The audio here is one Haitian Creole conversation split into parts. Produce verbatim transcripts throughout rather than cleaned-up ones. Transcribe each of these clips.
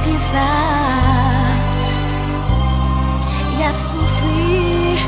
qui ça y a souffri,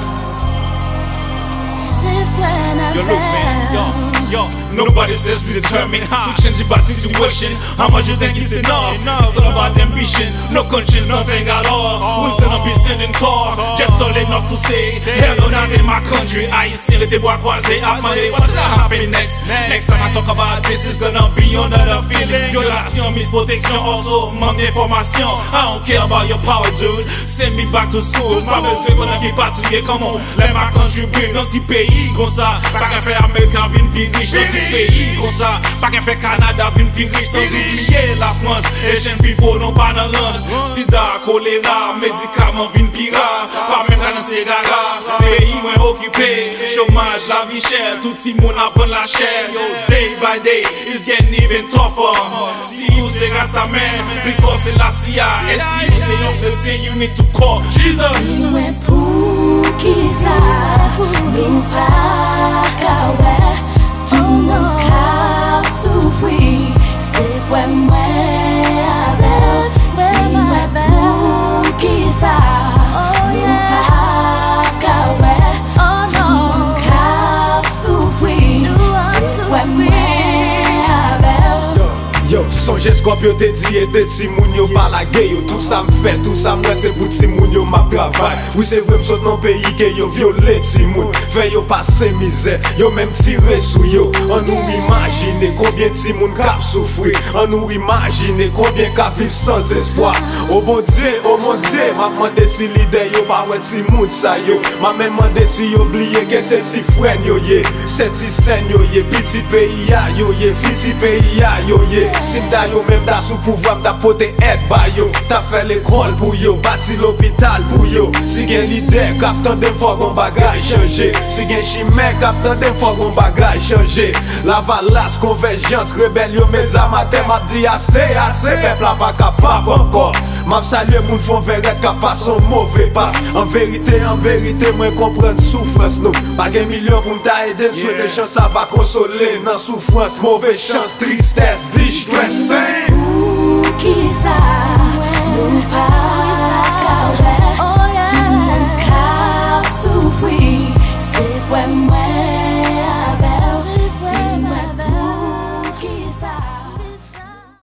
c'est vrai n'a Yo, look, man, yo, yo, nobody says we determined to change the situation. How much you think is enough? It's all about ambition, no conscience, nothing at all. Who's gonna be standing tall? Just all enough to say, hell no, not in my country. I still the bois croisé up Monday. What's gonna happen next? Next time I talk about this, it's gonna be another feeling. Violation, misprotection, also manque d'information. I don't care about your power, dude. Send me back to school. Pas besoin qu'on a qui patrouille. Come on, let my country breathe. Dans petit pays comme ça, pas qu'à faire Américain vin plus riche. Dans petit pays comme ça, pas qu'à faire Canada vin plus riche. Sans oublier la France, les jeunes people n'ont pas d'avance. Sida, choléra, médicaments vin plus rare. Pas même qu'à danser gaga. Pays moins occupé, chômage, la vie chère. Tout le monde apprend la chair. Yo, day by day, it's getting even tougher. Si vous c'est Rasta man, please call c'est la C I A. And si vous c'est young chrétien, you need to call Jesus. Dis-moi pour qui ça, mais ça qu'à tout nos cas souffrir, c'est vrai moi avec. Dis-moi pour qui ça, nous pas qu'à tout nos cas souffrir, c'est vrai moi avec. Yo, songe Scorpio te di et te ti moun yo pa la gay yo. Tout ça me fait, tout ça me c'est pour ti moun yo ma travail. Oui c'est vrai m'saute non pays que yo violé ti moun. Fait yo passer misère, yo même tiré sou yo. On nous imagine combien ti moun k'ap souffrir. On nous imagine combien k'ap vivre sans espoir. Oh bon Dieu, oh mon Dieu, m'a demandé si l'idée yo pa wè ti moun sa yo. M'a même demandé si yo oublié que c'est ti frère yo ye. C'est ti scène yo ye, petit pays ya yo ye, petit pays ya yo ye. Si m'da yo même da sous pouvoir m'da pote aide ba yo. T'as fait l'école pour yo, bâti l'hôpital pour yo. Si gen leader k'ap tande faut gon bagay changer. Si gen chimè k'ap tande faut gon bagay changer. La valace, convergence, rébellion, mes amateurs m'a dit assez, assez. Peuple a pas capable encore. M'a salué moun font verret k'ap pas son mauvais passe. En vérité, en vérité, moi comprendre souffrance nous. Pas gen million pour m'ta aider, souhaiter chance ça va consoler. Nan souffrance, mauvaise chance, tristesse, distress. Pour qui ça, nous pas